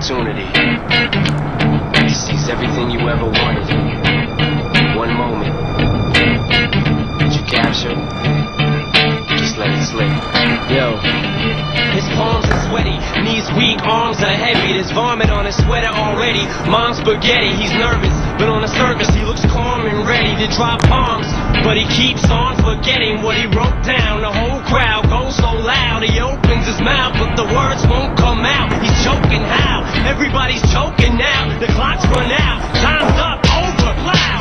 opportunity. He sees everything you ever wanted. One moment. Did you capture it? Just let it slip. Yo. His palms are sweaty, knees weak, arms are heavy. There's vomit on his sweater already. Mom's spaghetti, he's nervous, but on the surface he looks calm and ready to drop bombs. But he keeps on forgetting what he wrote down. The whole crowd goes so loud, he opens his mouth, but the words won't come out. He's choking how? Everybody's choking now. The clock's run out, time's up, over, loud.